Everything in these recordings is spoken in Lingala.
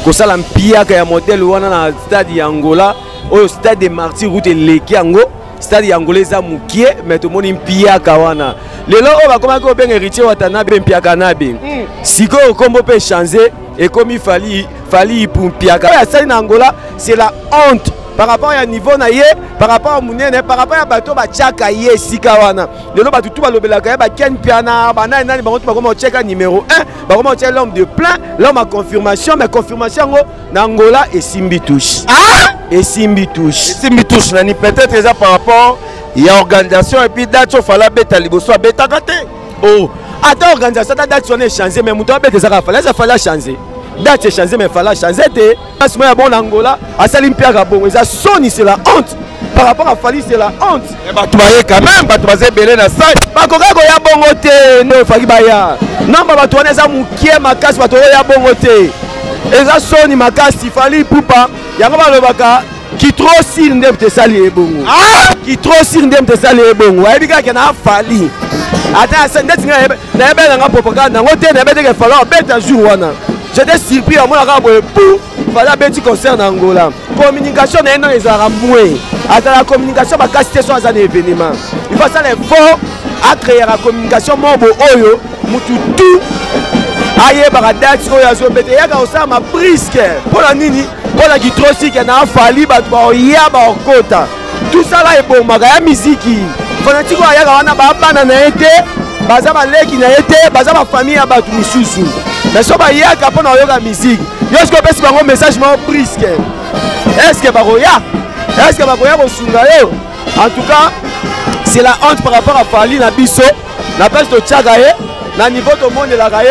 kosala mpiaka ya modèle wana na stade ya Angola oyo stade de Martyrs route leki yango stade ya Angola eza mukie mais tomoni mpiaka wana lelo oyo bakomaki obenga héritier Watanabe mpiaka nabe sikoyo kombo pe changer et comme il fallait pour mpiaka ya stade na Angola c'est la honte par rapport à niveau na ye par rapport à munene par rapport à bato ba chaka ye sika wana lelo bato tout balobelaka ya ba ken piana bana nani bango tout bakoma cheka numéro 1 bakoma cheka l'homme de plein l'homme à confirmation mais confirmation ngo na Angola et simbi touche et simbi touche nani peut-être ça par rapport il y a organisation et puis date fala beta liboso beta kate oh attends organisation date son changer mais muto beta ça fallait changer date changer mais fallait changer te parce que bon Angola a sali mpiaka bon ça soni c'est la honte par rapport à Fali c'est la honte et bah tu voyais quand même bah tu vas belé na salle ba koka ko ya bongo te no faki ba ya non ba to wana za mukie makasi ba to ya bongo te et ça soni makasi Fali pupa yango ba lobaka qui trop sir ndem te sali e bongo qui trop sir ndem te sali e bongo wa bika ke na Fali ata sa ndeti na ebe na propagande ngo te na ebe te fala beta jour wana j'étais surpris à mon arabe pour faire un petit concert en Angola. Communication n'est pas un moué. La communication va casser sur un événement. Il faut ça les fort à créer la communication mobo oyo mutu tout. Aïe baradats oyo azobete ya ka osama brisque. Pour la nini pour la gitrosi qui na Fali ba ya ba okota. Tout ça là est bon magaya musique. Fanatique ya ka wana ba bana na été baza ba leki na été baza ba famille ya ba misusu. Mais si on y a pour la musique, est-ce que vous avez un message brisque? Est-ce que vous avez en tout cas, c'est la honte par rapport à Fali, na biso, na pêche de Tchagaye, na niveau de monde de la Gaye,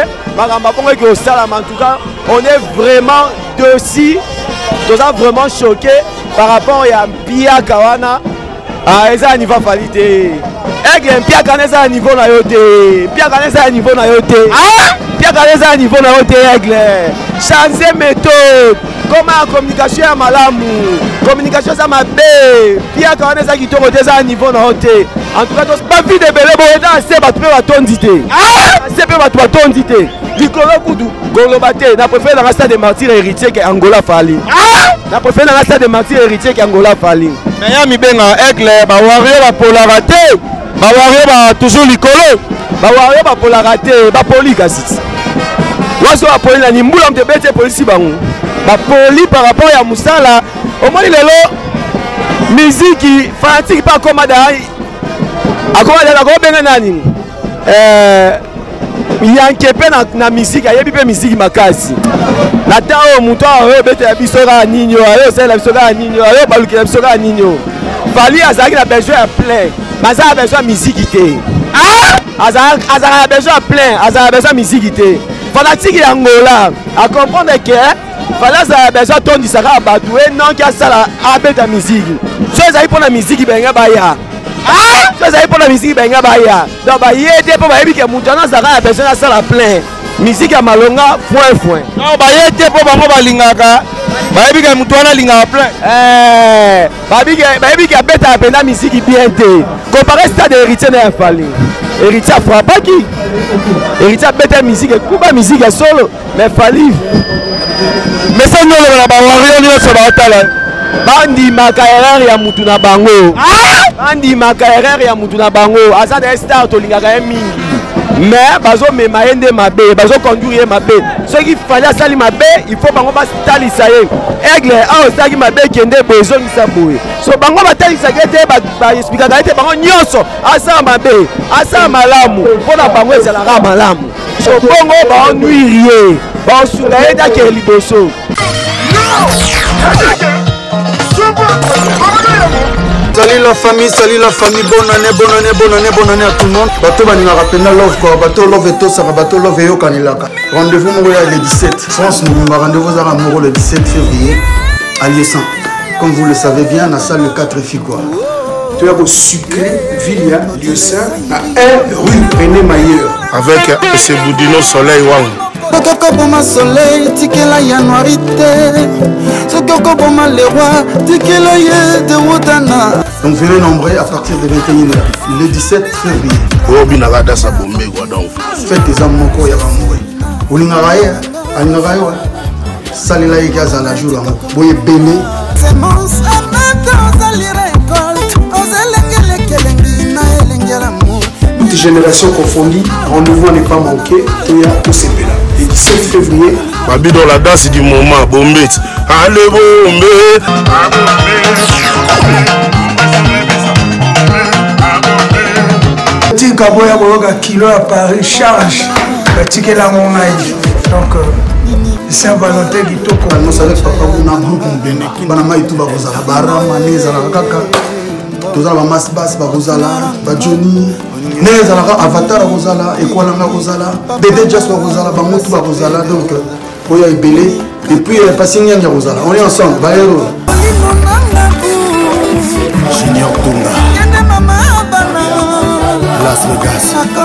en tout cas, on est vraiment dessus, nous sommes vraiment choqués par rapport à Pia Kawana, à eza niveau Fali. Aigle, Pia Kaneza à niveau na yote, Pia Kaneza à niveau na yote. Pia Kaneza à niveau na yote aigle. Changer méthode. Comment la communication est malamu. Communication ça m'a bé. Pia Kaneza qui te retient à niveau na yote. En tout cas, pas vite de belé bon dans c'est pas trop tondité. C'est pas trop tondité. Du colo kudu, golobate, na préféré dans la stade de Martyrs héritier que Angola Fali. Na préféré dans la stade de Martyrs héritier que Angola Fali. Mais ya mi benga aigle ba warrior ba polarité. Ba warrior ba toujours likolo. Ba warrior ba polarité, ba polikasi. Waso ba poli na nimbula mte bete polisi bango. Ba poli par rapport à Moussala. Au moins lelo musique fanatique pas comme dai. Akoma da ko benga nani. Yankepe na musique ayebi pe musique makasi. Na tao muto ayo bete ya bisoka ninyo, ayo sela bisoka ninyo, ayo baluki bisoka ninyo. Fali azaki na besoin à plein. Maza a besoin de musique té. Azara a besoin plein, azara a besoin de musique té. Fanatique Angola à comprendre que fallait a besoin ton du saka batoué non qui a ça la bête de musique. Chose aille pour la musique benga baya. Chose aille pour la musique benga baya. Donc ba yete pour ba yebi que mutana saka a besoin de ça la plein. Musique à malonga foin. Non ba yete pour bango balingaka. Ba yebi que mutana linga plein. Ba yebi que bête a pena musique bien té. Comparé stade héritier na Fali. Héritier frappe qui héritier bête musique kuba musique solo mais Fali. Mais ça nous la ba warrior ni so ba tala. Bandi makaerere ya mutu na bango. Bandi makaerere ya mutu na bango. Asa de star to lingaka mingi. Mais bazo mema ende mabe, bazo conduire mabe. Ce qui fallait sali mabe, il faut bango ba stali saye. Aigle a osaki mabe kende besoin sa boye. So bango ba tali sakete ba explica ka ete bango nyonso asa mabe, asa malamu. Pona bango ezala ka malamu. So bongo ba nuirie. Ba sunga eda ke liboso. Salut la famille, bonne année à tout le monde. Bateau Banina Rapena Love quoi, bateau Love et Tosara, bateau Love et Yokanilaka. Rendez-vous le 17. France, nous rendez-vous à Amouro le 17 février à Liessan. Comme vous le savez bien, la salle le 4 Figua. Tu as au sucré, Villa, Liessan, à 1 rue René Mailleur. Avec ce Boudino Soleil, waouh. Sokoko boma soleil, tikela yanuarité. Sokoko boma le roi, tikela ye de wotana. Donc venez nombreux à partir de 21h, le 17 février. Obi Nagada Sabombe, quoi donc. Faites des amours, il y a un mot. Ou l'ingaraïa, salela ye azala jour yango boye ebele toute génération confondue, rendez-vous n'est pas manqué, tout c'est là. Le 17 février. Babi dans la danse du moment, Bombé. Allez, Bombé. Petit Kaboya Boyoga kilo à Paris charge. Petit la monnaie. Donc, Saint-Valentin qui toque. Nous savons que papa vous n'a pas compris. Banama et tout va vous avoir. Barama, Neza, Kaka. Tous les masses basses, Barozala, Badjoni. Neza, Avatar, Rosala, Equalanga, Rosala. Bébé Just, Rosala, Bamotu, Rosala. Donc, Boya est belé. Et puis, passé Nyanga, Rosala. On est ensemble. Bayero. Junior Tunga. Las Vegas.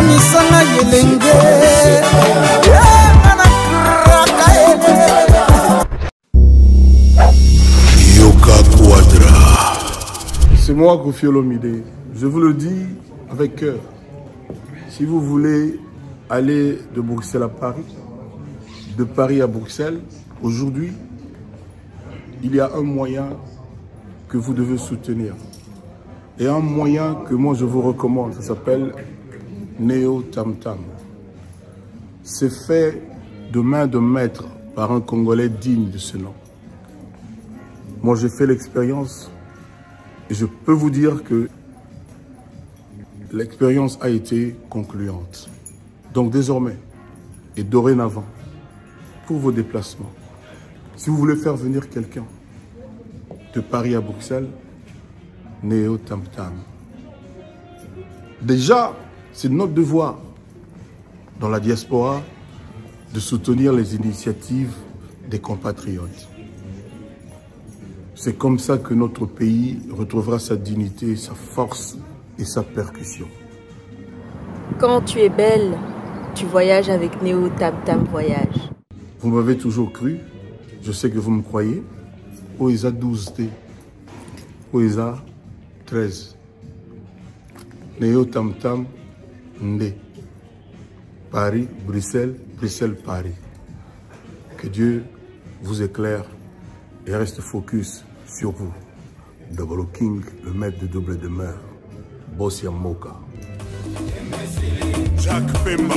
C'est moi, Kofi Olomide. Je vous le dis avec cœur. Si vous voulez aller de Bruxelles à Paris, de Paris à Bruxelles, aujourd'hui, il y a un moyen que vous devez soutenir. Et un moyen que moi je vous recommande, ça s'appelle Neo Tam Tam. C'est fait de main de maître par un Congolais digne de ce nom. Moi j'ai fait l'expérience et je peux vous dire que l'expérience a été concluante. Donc désormais et dorénavant, pour vos déplacements, si vous voulez faire venir quelqu'un de Paris à Bruxelles, Neo Tam Tam. Déjà, c'est notre devoir dans la diaspora de soutenir les initiatives des compatriotes. C'est comme ça que notre pays retrouvera sa dignité, sa force et sa percussion. Quand tu es belle, tu voyages avec Neo Tam Tam Voyage. Vous m'avez toujours cru, je sais que vous me croyez. Oesa 12T, Oesa 13. Neo Tam Tam Ndé. Paris, Bruxelles, Bruxelles, Paris. Que Dieu vous éclaire et reste focus sur vous. Double King, le maître de double demeure. Boss Yamoka. Jacques Pemba.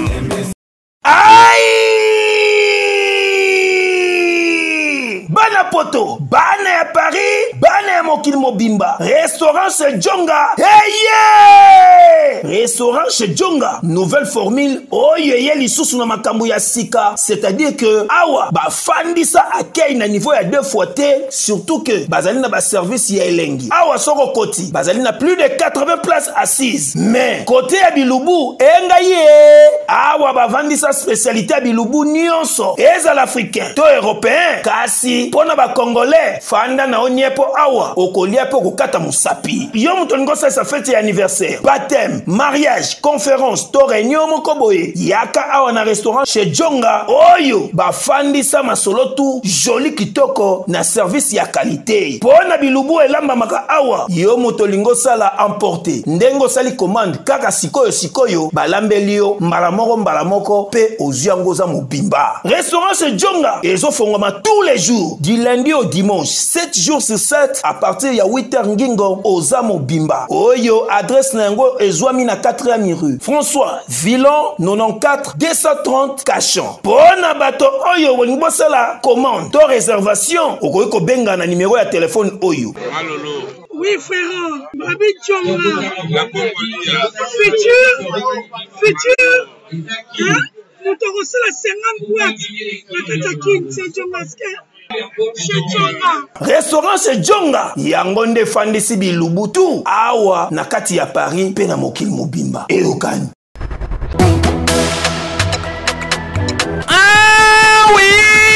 Bana poto, bana ya Paris, bana ya mokili mobimba. Restaurant chez Djonga. Hey yeah! Restaurant chez Djonga. Nouvelle formule. Oye lisusu na makambo ya sika. C'est-à-dire que awa ba fandisa akei na niveau ya 2 fois T. Surtout que bazali na ba service ya elengi. Awa soko koti. Bazali na plus de 80 places assises. Mais côté ya Bilubu, enga ye. Awa ba vandisa spécialité ya Bilubu nyonso. Eza l'africain, to européen. Kasi pona ba congolais fanda na oniepo awa okolia po kokata musapi yo muto ngosa sa fête ya anniversaire baptême mariage conférence to réunion moko boye yaka awa na restaurant chez Djonga oyo ba fandisa masolo tu joli kitoko na service ya qualité pona Bilubu elamba maka awa yo muto lingosa la emporter ndengo sali commande kaka sikoyo balambeli yo mbala moko pe oziango za mobimba restaurant chez Djonga ezo fongoma tous les jours du lundi au dimanche 7 jours sur 7 à partir ya 8h ngingo ozamo bimba oyo adresse nango ezwami na 4e rue François Villon 94 230 Cachan pona bato oyo bonibosala commande to réservation okoki kobenga na numéro ya téléphone oyo. Oui frère, Babi Djonga futur hein? Nous te reçons la 50 boîtes de Tatakin, c'est Djonga. Restaurant chez Djonga yangonde fandisi Bilubutu awa na kati ya Paris pe na mokili mobimba eyokani. Ah oui,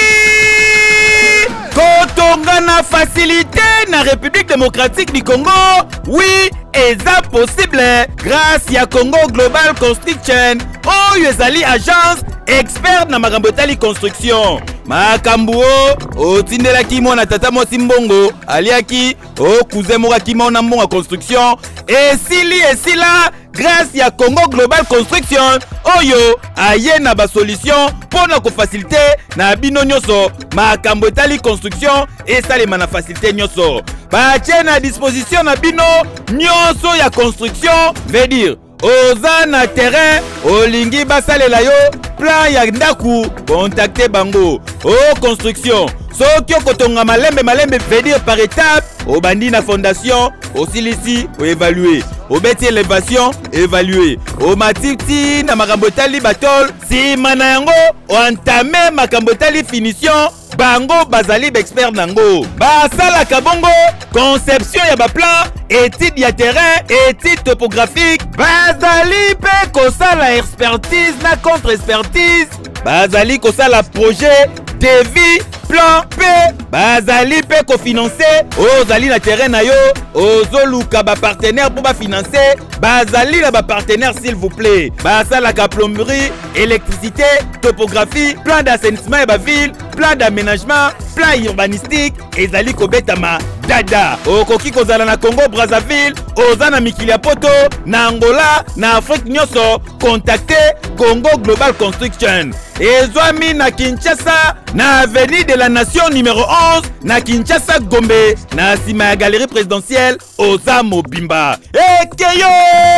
kotonga na facilité na République démocratique du Congo. Oui, eza possible grâce ya Congo Global Construction oyo ezali agence expert na makambo etali construction. Makambu otindelaki mona tata mosi mbongo aliaki okuze moko akima ona mbongo construction esila grâce ya Congo Global Construction oyo aye na ba solution pona ko faciliter na bino nyoso makambo etali construction esalema na facilité nyoso batie na disposition na bino nyonso ya construction veut dire oza na terrain olingi basalela yo plan ya ndaku contacter bango o construction soki okotonga malembe veut dire par étape obandi na fondation osilisi oévaluer obeti élévation évaluer omatiti na makambo etali batol sima na yango oentame makambo etali finition bango bazali expert nango basalaka bongo conception ya baplan étude ya terrain étude topographique bazali pe kosala expertise na contre expertise bazali kosala projet devis plan P bazali pe kofinancer ozali na terrain na yo ozoluka ba partenaire pour ba financer bazali na ba partenaire s'il vous plaît basalaka plomberie électricité topographie plan d'assainissement et ba ville plan d'aménagement plan urbanistique ezali kobetama dada okoki kozala na Congo Brazzaville oza na mikili ya poto na Angola na Afrique nyonso contacter Congo Global Construction ezwami na Kinshasa na avenue de la Nation numéro 11 na Kinshasa Gombe na sima ya galerie présidentielle oza mobimba ekeyo.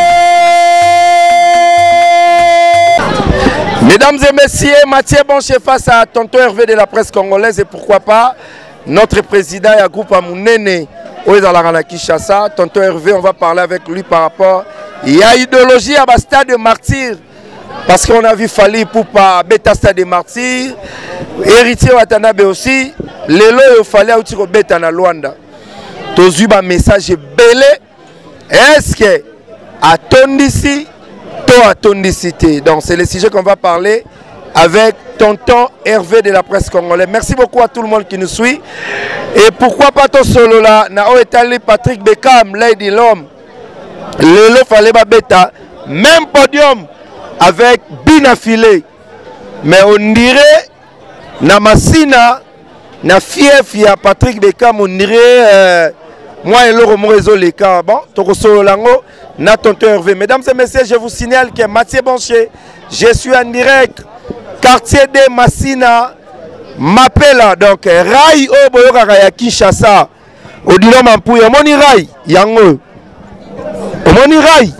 Mesdames et messieurs, Mathieu Bonche face à tonton Hervé de la presse congolaise et pourquoi pas notre président ya groupe Amunene Oezala Kinshasa, tonton Hervé, on va parler avec lui par rapport il y a idéologie à stade de martyr parce qu'on a vu Fali Poupa beta stade de martyr héritier Watanabe aussi lelo il fallait outiro beta na Luanda tozu ba message belé est-ce que atondisi to atondicité donc c'est le sujet qu'on va parler avec tonton Hervé de la presse congolaise. Merci beaucoup à tout le monde qui nous suit. Et pourquoi pas ton solo là, na Oetali Patrick Beckham, Lady L'Homme. Lelo fallait ba beta, même podium avec Binafilé. Mais on dirait na Massina, na fief ya Patrick Beckham, on dirait moi et l'autre mon réseau les cas. Bon, ton solo lango na tonton Hervé. Mesdames et messieurs, je vous signale que Mathieu Bonche, je suis en direct. Quartier de Massina m'appelle donc Rai Oboyoka ya Kinshasa Odilo Mampuya Moni Rai Yango Moni Rai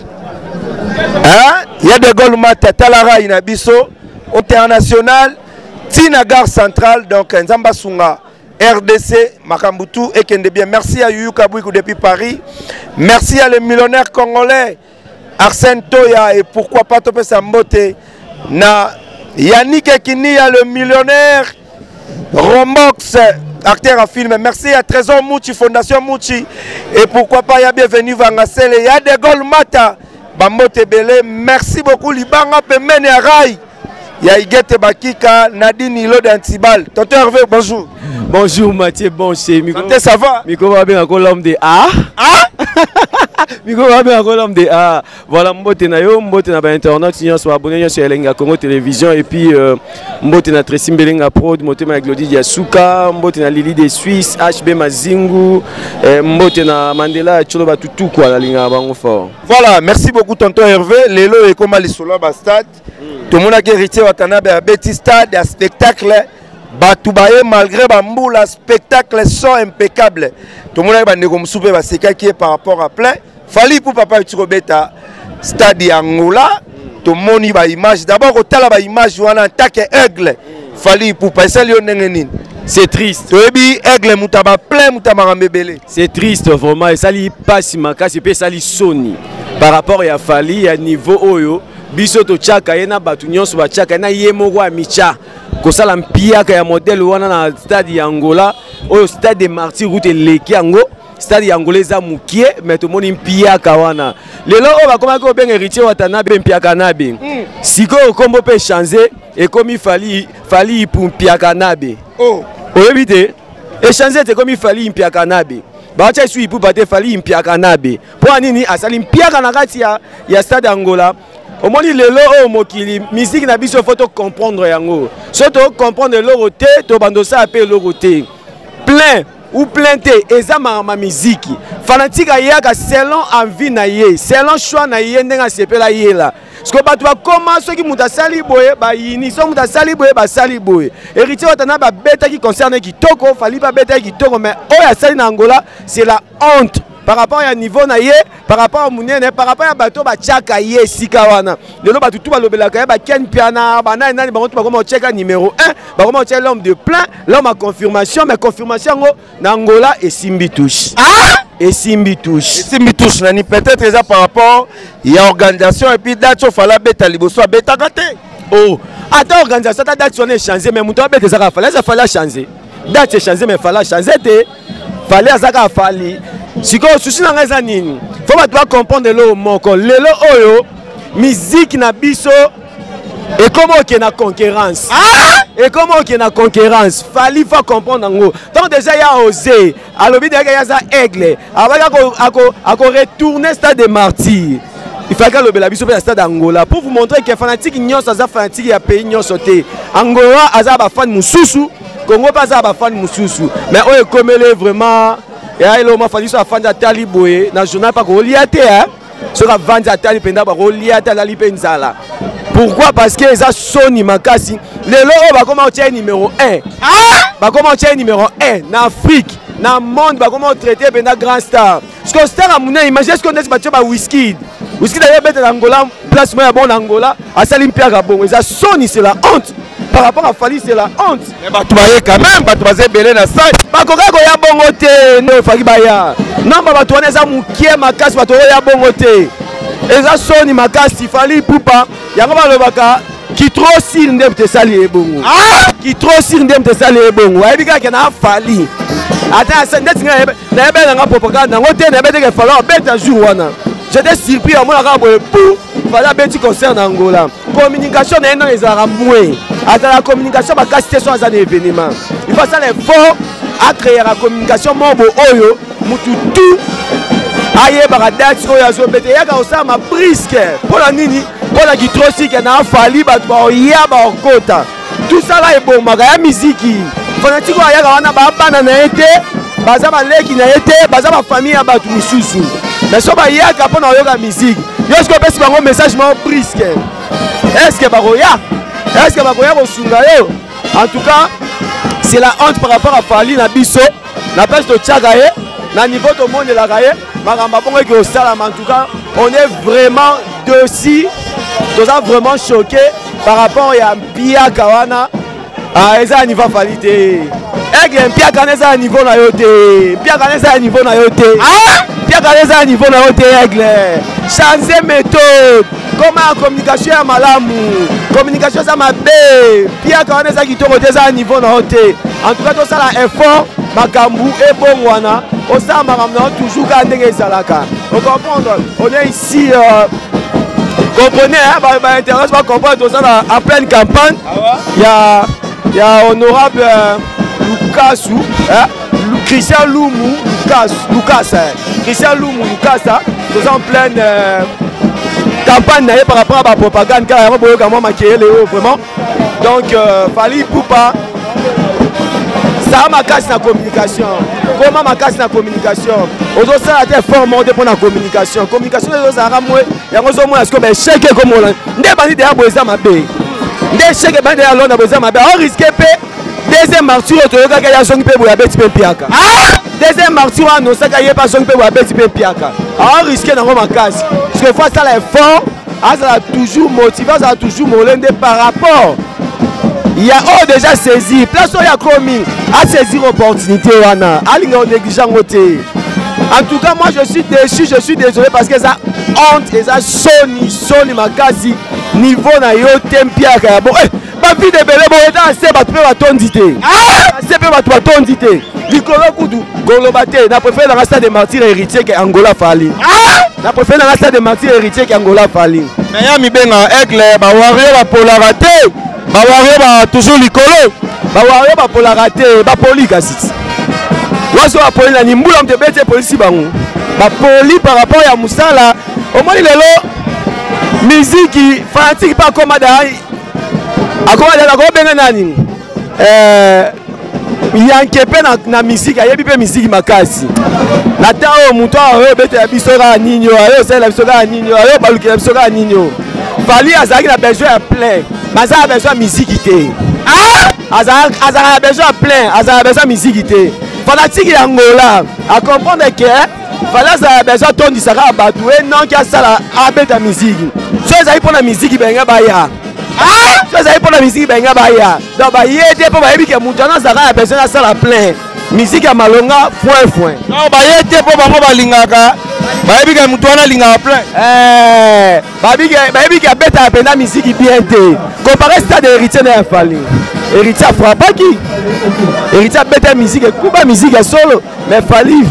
hein il y a des Golmata Talara Inabiso international Tina Gare Centrale donc Nzamba Sunga RDC Makambutu et Kende bien. Merci à Yuyu Kabouikou depuis Paris. Merci à les millionnaires congolais Arsène Toya et pourquoi pas Topé Sambote na Yannick Ekinia, le millionnaire, Romox, acteur à film. Merci à Trésor Mouchi, Fondation Mouchi. Et pourquoi pas, il y a bienvenue Vangasele. Il y a des Golmata, Bamote Belé. Merci beaucoup, Libanga Pemene Rai. Il y a Igete Bakika, Nadine Ilo d'Antibal. Tonton Hervé, bonjour. Bonjour Mathieu, bon c'est Miko. Ça va? Miko va bien encore l'homme de A. Ah? Miko va bien encore l'homme de A. Voilà, mbote na yo, mbote na ba internet, si on soit abonné sur Elenga Congo Télévision et puis mbote na Tracy Mbelenga Prod, mbote na Glody Yasuka, mbote na Lily de Suisse, HB Mazingu, mbote na Mandela Choloba Tutu quoi la linga bango fort. Voilà, merci beaucoup tonton Hervé. Lelo et comme Alisolo Bastad. Tout le monde a hérité Watanabe à Betty Stade, à spectacle. Batoubaye malgré Bamboula, spectacle sont impeccables. Tout le monde a dit que c'est qui est par rapport à plein. Fali pour papa Utirobeta, stade Angola. Tout le monde a image. D'abord, au tala image, on a attaqué aigle. Fali pour pas ça c'est triste. Aigle mutaba plein mutaba mbebele. C'est triste vraiment et ça li passe makasi pe ça li soni par rapport à Fali à niveau oyo. Biso to chaka yena batu nyonso ba chaka na yemo wa micha kosala mpiaka ya modèle wana na stade ya Angola oyo stade de Martyr route leki yango stade ya Angola za mukie mais to moni mpiaka wana lelo o ba koma ko benga héritier Watanabe mpiaka nabe siko kombo pe changer et comme Fali pour mpiaka nabe oh oyebite et changer te comme Fali mpiaka nabe ba cha sui pour bater Fali mpiaka nabe po nini asali mpiaka na kati ya stade Angola. Au moins les lots mokili musique na biso faut comprendre yango. Surtout comprendre l'oroté to bando ça appelle l'oroté. Plein ou plainté ezama ma musique. fanatique ayaka selon envie na ye, selon choix na ye ndenga sepela ye la. Parce que bato bakoma soki muta sali boye ba yini, so muta sali boye ba sali boye. Héritier watana ba beta qui concerne kitoko, fali ba beta kitoko, mais oya sali na Angola, c'est la honte. Par rapport à niveau na ye, par rapport à mounene, par rapport à bateau ba tchaka ye sika wana. Lelo bato tout ba lobela kaya ba ken piana, ba na nani ba kontu ba koma tcheka numéro 1, ba koma tcheka l'homme de plein, l'homme à confirmation, mais confirmation ngo na Angola et Simbi touche. Ah! Et Simbi touche. Et Simbi touche nani peut-être déjà par rapport il y a organisation et puis date il fallait beta liboso beta gâté. Oh, attends organisation ta date on est changé mais muto beta ça fallait changer. Date changer mais fallait changer te. Fallait azaka fali. Siko souci na ngeza nini? Faut ba doit comprendre le moko. Lelo oyo musique na biso et comment qu'il y a une concurrence. Ah! Et comment qu'il y a une concurrence. Fallait faut comprendre ngo. Donc déjà il y a osé. Alors il y a ça aigle. Avec ako retourner stade des martyrs. Il faut que le biso pe stade Angola pour vous montrer que fanatique nyos aza fanatique ya pays nyos sauté. Angola aza ba fan mususu. Congo pas ça ba fan mususu. Mais oyo komele vraiment et là, il m'a fallu que je fasse tali boye dans le journal pas qu'on liate hein. Sur la vente à tali penda pas qu'on liate à la lipenzala. Pourquoi? Parce que ça Sony Makasi. Les lots va comment tirer numéro 1. Ah! Va comment tirer numéro 1 en Afrique, dans le monde va comment traiter penda grand star. Ce que star a mouné imagine ce qu'on est battu par Whisky. Whisky d'ailleurs bête d'Angola, place moi bon Angola, à Salim Pierre bon. Et ça Sony c'est la honte. Par rapport à Fali, c'est la honte. Mais tu vas quand même, tu vas belé na ça. Bakoko ya bongote no Fali Baya. Non ba tu oneza mukie makasi ba to ya bongote. Eza Sony makasi Fali pupa. Yango ba lobaka ki trop sir ndem te sali ebongo. Ah! Ki trop sir ndem te sali ebongo. Wa bika ke na Fali. Ata sende tinga na ebe na propagande ngote na ebe te ke Fali beta jour wana. J'étais surpris à mon arabe pour voilà petit concert en Angola. Communication n'est pas les arabes moins. À la communication ma casse sur un événement. Il faut ça l'effort à créer la communication mobo oyo mutu tout. Aïe baradat sur yazo bete yaka osama brisque. Pour la nini, pour la guitrosi qui n'a fallu ba ya ba okota. Tout ça là est bon magaya musique. Fanatique yaka wana ba bana na été, baza ba leki na été, baza ba famille ya batu misusu. Mais si on y a la musique, est-ce que on a un message brisque? Est-ce que est-ce que en tout cas, c'est la honte par rapport à Fali na biso, na peste de Tchagaye, na niveau de monde de la Gaye, en tout cas, on est vraiment dessus, on est vraiment choqué par rapport à Pia Kawana, à eza niveau Fali te. Pia Kaneza à niveau na yote, Pia Kaneza à niveau na yote. Ah! Pia Kaneza à niveau na yote aigle. Changer méthode. Comment la communication est malamu, communication ça m'a bé. Pia Kaneza qui tombe déjà à niveau na yote. En tout cas tout ça là effort, makambu et bon wana. Au ça makamna toujours gardé salaka. Vous comprenez? On est ici comprenez hein, bah intéresse pas comprendre tout ça là en pleine campagne. Il y a honorable Lukasu, Christian Lumu, Lucas, Christian Lumu, Lucas, nous sommes en pleine campagne par rapport à la propagande, car il y a vraiment. Donc, Fali Poupa, ça ma casse dans la communication. Comment ma casse dans la communication? Aujourd'hui, ça a été fort monté pour la communication. Communication, il y a un est-ce que je sais comment on a des bandits derrière Boisa Mabé. Des chèques derrière Londres Boisa Mabé. On risque deuxième martyr otoyoka ya zongi pe boya beti pe piaka. Deuxième martyr annonce ka yeba zongi pe boya beti pe piaka. On risque na ngoma kasi. Parce que fois ça l'effort, ça a toujours motivé, ça a toujours molende par rapport. Il y a déjà saisi, place où il y a commis à saisir opportunité wana. Alinga on négligent côté. En tout cas, moi je suis déçu, je suis désolé parce que ça honte et ça Sony makasi niveau na yo tempiaka. Bon ba vie de belé bon état c'est ba pe ba tondité. Ah, c'est pe ba tondité. Likolo kudu golobate na préféré dans la stade de martyrs héritier que Angola Fali. Ah, na préféré dans la stade de martyrs héritier que Angola Fali. Mais ya mi benga aigle ba wario ba polarité. Ba wario ba toujours likolo. Ba wario ba polarité, ba poli kasi. Wazo ba poli na nimbula mte bete polisi bango. Ba poli par rapport ya musala. Au moins lelo musique fanatique pas comme da. Akoma da ko benga nani? yanke pe na musique ayebi pe musique makasi na ta o muto ayo beta biso ka ninyo ayo sala biso ka ninyo ayo balukela biso ka ninyo Fally azaki na besoin ya plein baza na besoin musique te azaka besoin plein azaka besoin musique te fanatique ya ngola a comprendre que Fally azaka besoin tondisaka bato e non ki asala abeta musique so ezali mpona musique benga baya so ezali mpona musique benga baya donc baye te mpo bayebi ke moto wana azalaka na besoin asala plein musique ya malonga foin non baye te mpo bango balingaka bayebi ke moto wana alingaka plein bayebi ke abetaka mpenza musique bien te compare stade héritier na ya Fally héritier afrappaki héritier abeta musique ekuba musique ya solo mais Fally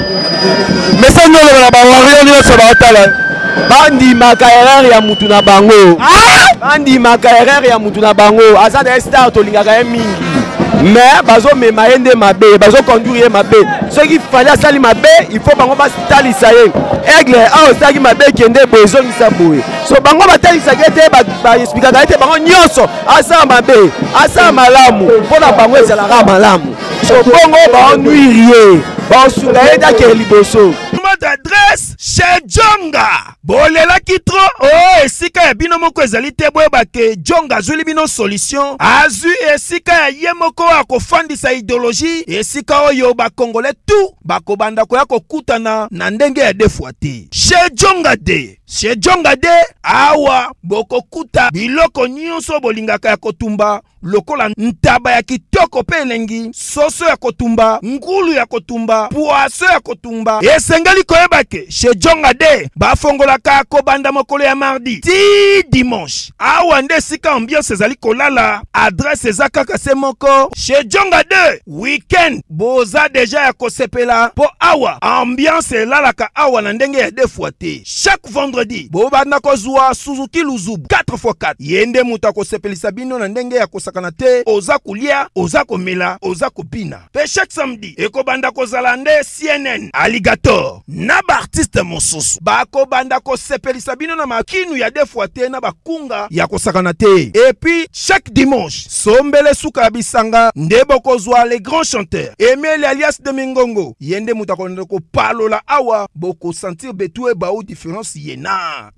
message nyonso na bawario nyonso baotala bandimaka erreur ya mutu na bango bandimaka erreur ya mutu na bango aza na star tolingaka ye mingi mais bazomema ye nde mabe bazoconduire ye mabe soki Fally asali mabe il faut bango batalisa ye aigle awa osalaki mabe ekende boye ezongisa boye so bango batalisaka ete baexplikaka ete bango nyonso asala mabe asala malamu mpona bango ezalaka malamu so bongo baonuire ye baosunga ye takee liboso adresse chez Djonga bolelaki trop oh esika ya bino moko ezali te boyeba ke Djonga azuli bino solution azwi esika ya ye moko akofandisa idéologie esika oyo bakongole tout bakobanda koya kokutana na ndenge ya defwa te chez Djonga de chez Djonga de awa bokokuta biloko nyonso bolingaka ya kotumba lokola ntaba ya kitoko pe elengi soso ya kotumba ngulu ya kotumba poaso ya kotumba esengeli koyeba ke chez Djonga de bafongolaka kobanda mokolo ya mardi ti dimanche awa nde sika ambiance ezali kolala adresse eza kaka se moko chez Djonga de weekend boza deja ya kosepela po awa ambiance elalaka awa na ndenge ya defwa te chaque vendredi bobanda kozwa Suzuki Luzubu 4x4 yende mutu akosepelisa bino na ndenge ya kosakana te oza kulia oza komela oza kopina pe chaque samedi ekobanda kozala nde CNN Alligator na ba artiste mosusu bakobanda kosepelisa bino na makinu ya defwa te na bakunga ya kosakana te et puis chaque dimanche sombele suka bisanga nde bokozwa les grands chanteurs Emile alias de Mingongo yende mutu akonde ko palola awa boko sentir betue ba ou différence yena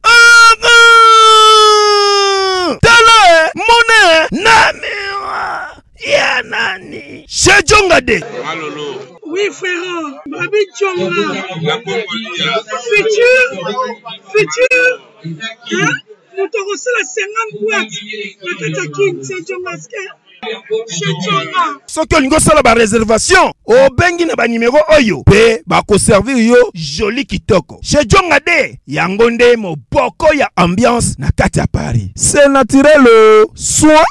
tele mone namira ya nani chez Djonga de oui frère Babi Djonga futur hein moto kosala 50 boîtes na katakine chez Djonga soki olingo sala ba réservation obengi na ba numéro oyo pe bako servir yo joli kitoko chez Djonga de yango nde moboko ya ambiance na kati ya Paris c'est naturel soin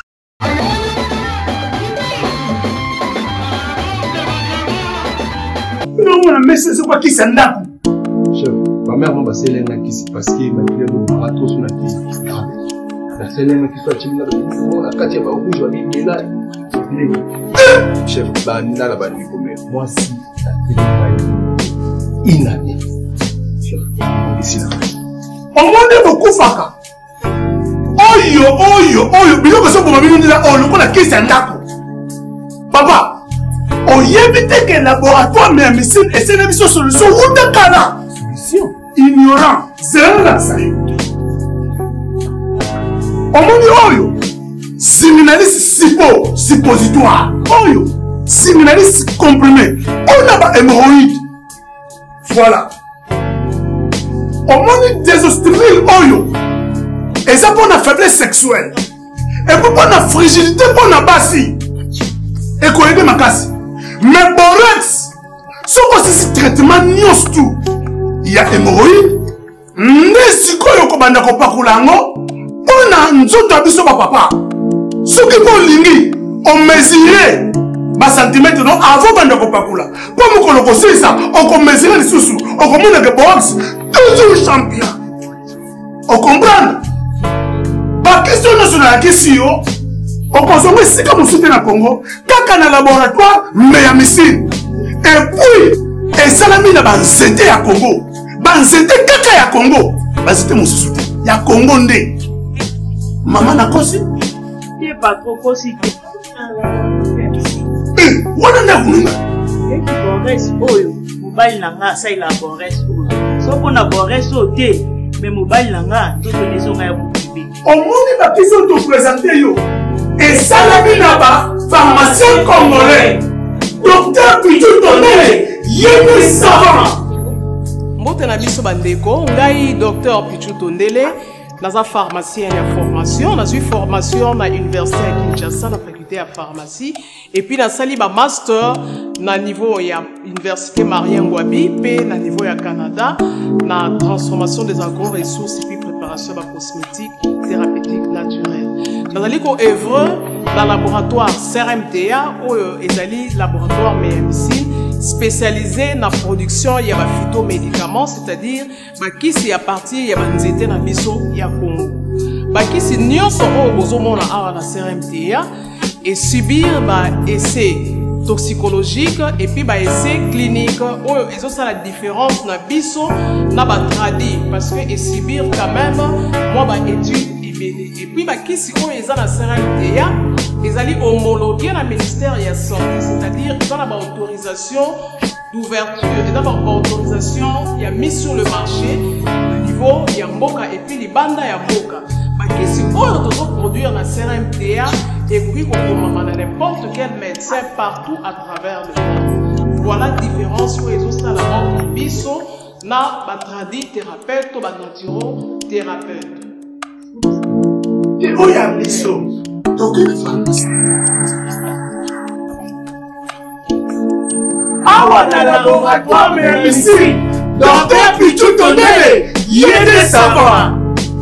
non mais c'est quoi qui s'en a chef ma mère m'a passé l'un qui s'est passé ma fille nous bateau sur la tête la scène qui soit timide la katia ba rouge wa ni là chef banda la bandi comme moi si inane chef ici là on monde beaucoup faka oyo biloko so boma bino ndila o lokola kisi ndako papa oyebi te ke laboratoire mais médecine esene biso solution wuta kala solution ignorant zela sayo omoni oyo séminaliste suppositoire oyo séminaliste comprimé on a ba hémorroïde voilà omoni désostril oyo et ça pour la faiblesse sexuelle et pour la fragilité pour la basi et qu'on aide ma casse mais borax ce que c'est traitement nyos tout il y a hémorroïde n'est quoi yo banda ko pakulango on a nzoto abiso ba papa ce qui ko lingi on mesurer ba centimètre non avant banda ko pakula pour mo ko loko ça on ko mesurer les sous on ko mona que borax toujours champion on comprend ba question nationale question on consomme si comme soutien na Congo kaka na laboratoire mais ya missile et puis et salami na banzete ya Congo banzete kaka ya Congo banzete mo soutien ya Congo nde mama na kosi il pas trop kosi wana nde akununga bores oyo mobali na nga asalela bores oyo soko na bores oyo te me mobali na nga tozonezonga ya mokibi omoni bakiso topresente yo esalami na bapharmacien congolais docteur Pichu Tondele yemi savant mbote na biso bandeko ngai docteur Pichu Tondele naza pharmacien ya formation nazwi formation na université ya Kinshasa na faculté ya pharmacie et puis nasali ba master na niveau ya université Marien Ngouabi pe na niveau ya Canada na transformation des agro-ressources et puis préparation de cosmétiques thérapeutiques naturelles nazali ko œuvre dans laboratoire CRMTA ou ezali laboratoire MMC spécialisé dans la production de phytomédicaments, c'est-à-dire qui à partir de nzete na biso ya Congo. Qui si nyonso o bozomona awa na CRMTA et subir essai toxicologique et puis essai clinique o eso ça la différence na biso na ba tradi parce que et subir quand même moi étude et puis qui si o eza na CRMTA ils allaient homologuer le ministère de la Santé, c'est-à-dire qu'ils ont l'autorisation d'ouverture, ils ont l'autorisation qui a mis sur le marché le niveau de Mboka et puis les bandes de Mboka. Qui si on doit produire la CRMTA et puis on peut n'importe quel médecin partout à travers le monde. Voilà la différence où ils ont ça la biso na batradi thérapeute ou naturo thérapeute. Et où y a biso? Awa na laboratoire MMC, docteur Pichu Tondele, yede savant.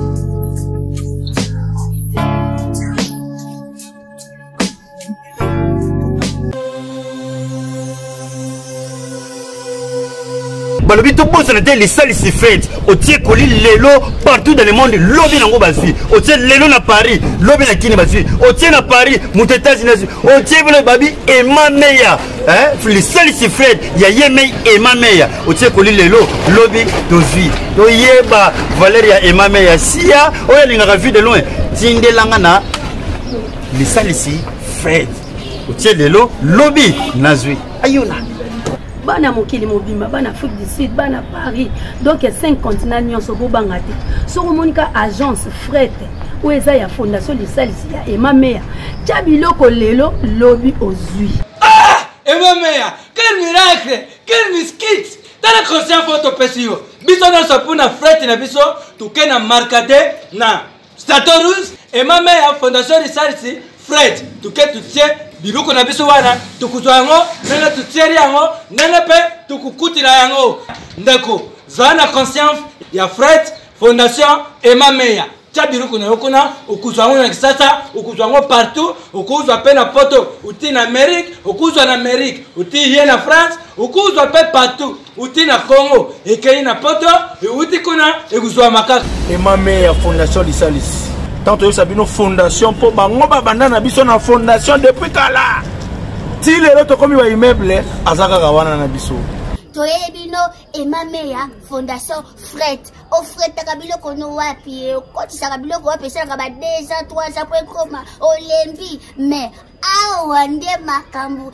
balobi tobosana te lisalisi fete otie koli lelo partout dans le monde lobi nango bazwi otie lelo na Paris lobi na Kini bazwi otie na Paris moto États-Unis otie bino babi emameya lisalisi fete ya yemei emameya otie koli lelo lobi tozwi toyeba valeur ya emameya sia oyo alingaka vu de loin tindelanga na lisalisi fete otie lelo lobi nazwi ayona bana mokili mobimba bana Afrique du Sud bana Paris donc 5 continents nyonso bobanga te soko monika agence fret ou eza ya fondation lisalisi ya emameya tia biloko lelo lobi ozwi emameya quel miracle quel miskit tala conscient photo pesio biso nyonso mpona fret na biso toke na markade na Statorus emameya fondation lisalisi fret toke tutie biloko na biso wana tukuzwa yango nene tutieri yango nene pe tukukutila yango ndeko zwa na conscience ya Fred Fondation emameya tia biloko na yokona ukuzwa yango na kisasa ukuzwa yango partout ukuzwa pe na poto uti na Amérique ukuzwa na Amérique uti ye na France ukuzwa pe partout uti na Congo ekei na poto uti kuna ekuzwa makaka emameya Fondation lisalisi tant que Sabino fondation pour bango babanda na biso na fondation depuis kala ti lelo to komi wa immeuble azaka kawana na biso toyebino emameya fondation Fred o Fred takabilo kono wapi kotisaka biloko wapi saka ba 2 ans 3 ans pour koma olembi mais awa nde makambu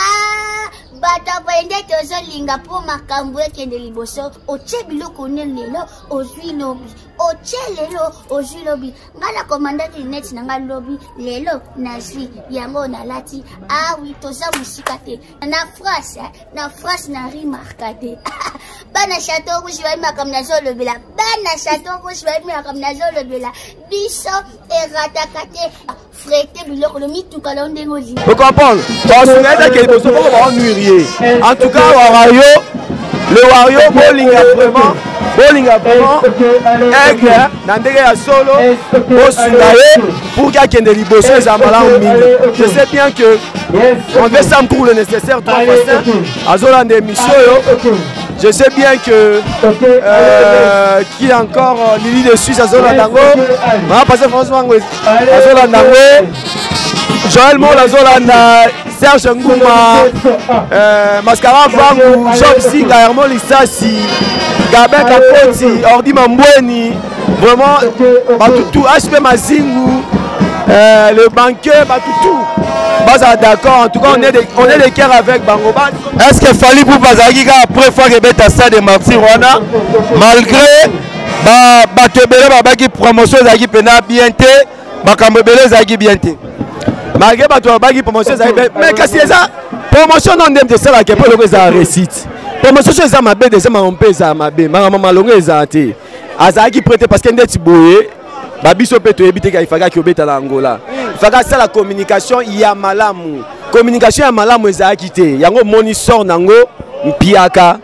bata bende tozolinga po makambu ekende liboso otie biloko lelo ozwi lobi otie lelo ozwi lobi ngala commandant net nanga lobi lelo nazwi yango nalati awi toza musika te na France na remarqué bana château rouge ba makam na zolobela bana château rouge ba makam na zolobela biso eratakate frete biloko le mituka la ndengo zi vous comprenez parce que les personnes vont nuire en tout cas le Wario Bolinga vraiment aigle na ndenge ya solo au sundaye pour qu'il y ait des libosos zamala je sais bien que on fait ça pour le nécessaire 3 fois azola des missions je sais bien que qui a encore Lili de Suisse azola dango on va passer François azola dango Joël Mol azola Serge Ngouma Mascara Vangu Job Singa Hermon Lissasi Gabin Kapoti Ordi Mambweni vraiment tout HP Mazingu le banquier, tout. Baza d'accord, en tout cas on est des cœurs avec Bango. Est-ce que Fally Poupa Zagika après fois que beta ça de Marty Rwanda malgré batebele babaki promotion Zagi pena bien té bakambebele Zagi bien té malgré babaki promotion Zagi mais kasi ça promotion non ndem ça la que pour le ça réussite promotion ça mabe déjà maompe ça mabe mama longo ezate azaki prêté parce que ndeti boye babiso pe to ebite ka ifaka ki obeta la Angola ifaka ça la communication ya malamu communication ya malamu ezaki te yango moni sort nango mpiaka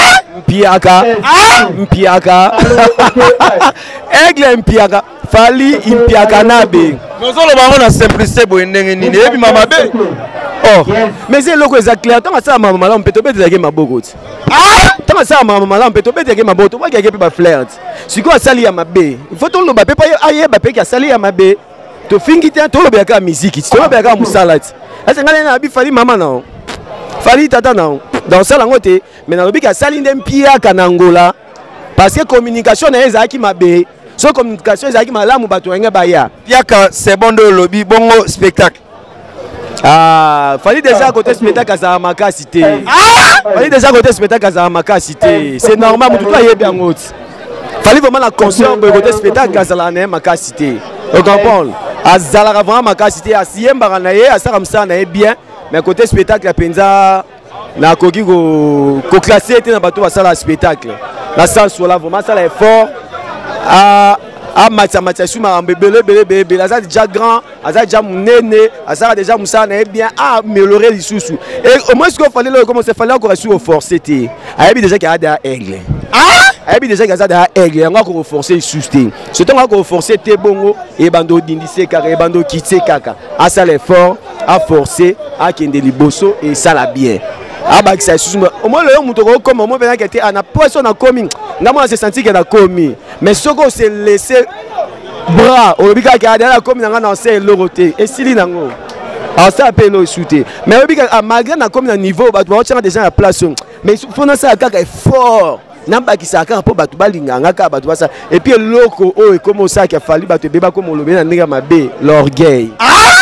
mpiaka aigle mpiaka Fally mpiaka nabe nozolo bango na simplicité boye ndenge nini ebi mama be oh mais c'est loko exact clair tant ça mama malamu pe to beta ke maboko ti tant ça mama malamu pe to beta ke maboko ba ke ba flirt siko asali ya mabe il faut to lo ba pe pa aye ba pe ke asali ya mabe to fingi te to lo ba ka musique to lo ba ka musalati asa ngale na bi Fally mama na Fally tata na dans ça lango te mais na lobi ka sali ndem mpiaka na Angola parce que communication na ezaki mabe so communication ezaki malamu bato nga baya piaka c'est bon de lobby bongo spectacle Fally déjà côté spectacle za makasi te Fally déjà côté spectacle za makasi te c'est normal mutu aye bien ngoti Fally vraiment la concert côté spectacle za la na makasi te on comprend azala vraiment makasi te asiyemba na ye asaka msana ye bien mais côté spectacle ya penza na koki ko classer était na bateau basala spectacle la salle soit là vraiment ça l'effort à mathieu suma bébé ça déjà grand ça déjà munene ça déjà musana bien à améliorer les sous et au moins ce qu'il fallait là comment ça fallait encore sur forcer té a déjà qu'il y a des aigle déjà qu'il y a des aigle on va encore forcer sustain surtout on va encore forcer té bongo et bando dindise kaka et bando kitse kaka à ça l'effort à forcer à kende liboso et ça la bien bah ça au moins le muto comme au moins venant qui était na poisson na commis na moi c'est senti que na commis mais ce qu'on s'est laissé bras au bika qui a dans la commis na c'est loroté et sili nango ça appelle le shooter mais au bika malgré na commis na niveau ba tu déjà la place mais il faut na ça kaka effort namba qui ça kaka po batu balinga ngaka batu basa et puis loko oh et comment ça qui a fallu batu beba comme on le bien na mabe l'orgueil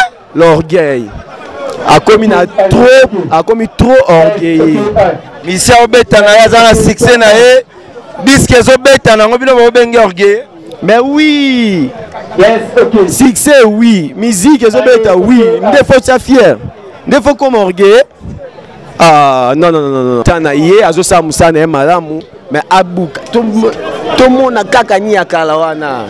a commis trop orgueilleux mission obeta na yazana succès na e disque obeta na ngobino obenge orgueilleux mais oui succès oui musique obeta oui ndé faut être fier ndé faut comme orgueilleux non tana ye azo sa musana malamu mais abuka to mona kaka ni akala wana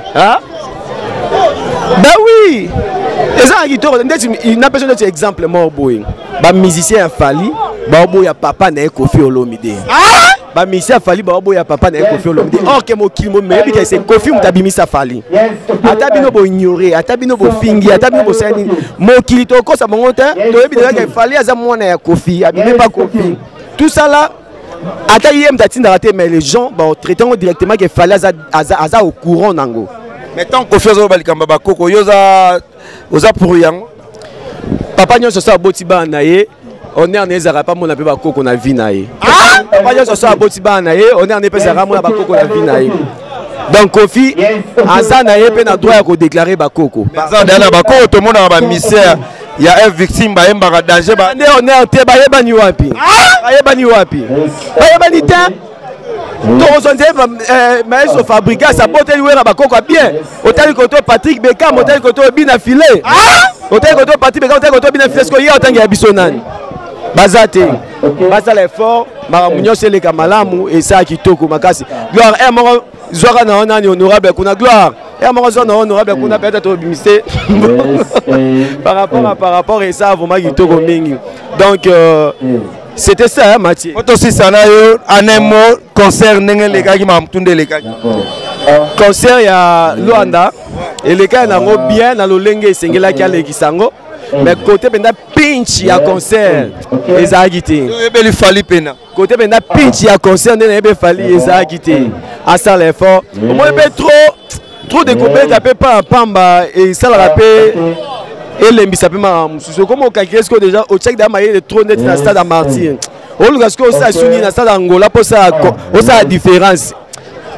bah oui et ça il n'a besoin d'être exemple mort boy ba musicien Fally ba boy ya papa na Koffi Olomide ba musicien Fally ba boy ya papa na Koffi Olomide or que mo kilimo mais bi que c'est Koffi mutabimisa Fally ata bino bo ignorer ata bino bo fingi ata bino bo sani mo kilito ko sa monte to bi de que Fally aza mwana ya Koffi abime pas Koffi tout ça là ata yem datinda raté mais les gens ba traitant directement que Fally aza au courant nango. Mais tant que Koffi Olomide bakoko yoza oza pour yango papa nyonso so aboti ba na ye on est en ezara pas mona pe bakoko na vie na ye papa nyonso so aboti ba na ye on est en ezara mona bakoko na vie na ye donc Koffi aza na ye pe na droit ya ko déclarer bakoko aza na bakoko to mona ba misère ya un victime ba yemba danger ba nde on est te ba yebani wapi bayebani te tozonze maestro fabrika sa bote liwera bakoko bien otali koto Patrick Bekam otali koto bina filet otali koto Patrick Bekam otali koto bina filet sko ye otangi ya biso nani bazate basala effort maramunyo sele kamalamu et ça kitoko makasi gloire et moko zwaka na nani honorable kuna gloire et moko zona honorable kuna peut-être obimiste par rapport et ça vraiment kitoko mingi donc c'était ça, Mathieu. Aussi, ça n'a eu un mot concert les gars qui m'ont tourné les gars. Concert, il y a Luanda. Et les gars, ils ont bien dans le lingue et singela qui a les gisango. Mais côté benda pinch, il y a concert. Les a quitté. Il fallait pena. Côté benda pinch, il y a concert. Il fallait les a quitté. À ça l'effort. Moi, il y trop de copains qui n'appellent pas un pamba et ça la rappelle. Et les misapima mususu comme au calculer déjà au check d'amaye de trop net dans stade à Martin au lugar que ça souligné dans stade Angola pour ça la différence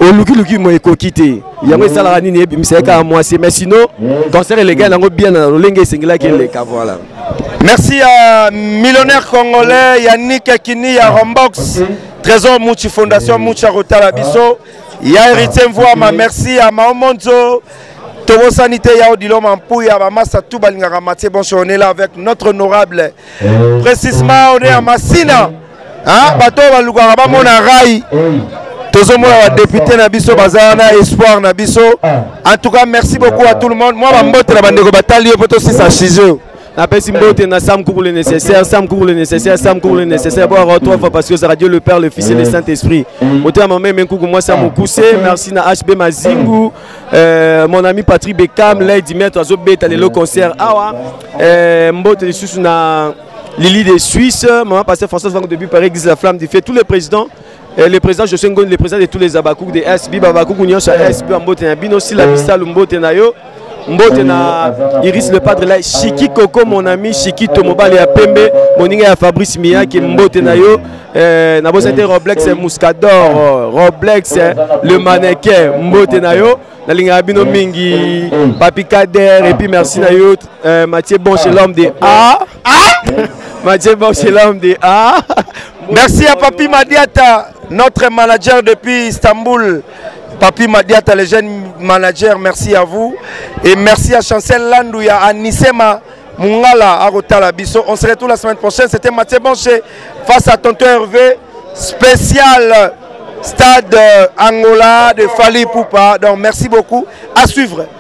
oluki mo ekokite yango esala nini ebimisa moi c'est mais sinon concert les gars nango bien na lolenge singila ke le ka voilà. Merci à millionnaire congolais Yannick Kini ya Rombox Trésor Mouchi Fondation Moucha Rotala Biso ya héritier Mvoama. Merci à Maomonzo Tobo Sanité ya Odilo Mampouya Bamasa tout balingaka Mathieu Bonche. On est là avec notre honorable précisément on est à Massina hein bato balugaka bamona rai tozomona ba député na biso bazana espoir na biso. En tout cas merci beaucoup à tout le monde. Moi ba mbote na bandeko batali yo poto 6 à 6 jours. La personne qui na Sam couvre le nécessaire, Sam couvre le nécessaire, Sam couvre le nécessaire. Bon, trois fois parce que ça radio le Père, le Fils et le Saint-Esprit. Autant ma même coup moi ça m'a poussé. Merci na HB Mazingu, mon ami Patrick Beckham, Lady Maître Azo Beta le concert. Awa, mbote les sous na Lily de Suisse, maman pasteur François Van depuis Paris, Église la Flamme du Fait, tous les présidents. Le président José Ngoni, le président de tous les Abakouk de SB, Babakouk Union sur SB, Mbote na Bino aussi la Vista, Mbote na yo. Mbote na Iris le padre là, Chiki Coco mon ami, Chiki Tomobali ya Pembe, moninga ya Fabrice Mia qui Mbote na yo, na bosete Roblex Muscador, Roblex le mannequin Mbote na yo, na linga bino mingi, Papi Kader et puis merci na yo, Mathieu Bonche l'homme de A. Mathieu Bonche l'homme de A. Merci à Papi Madiata, notre manager depuis Istanbul. Papi Madiata, les jeunes managers, merci à vous. Et merci à Chancel Landouya, à Nisema Mungala, à Rotala Bisso. On se retrouve la semaine prochaine. C'était Mathieu Bonché face à Tonton Hervé. Spécial stade Angola de Fali Poupa. Donc merci beaucoup. À suivre.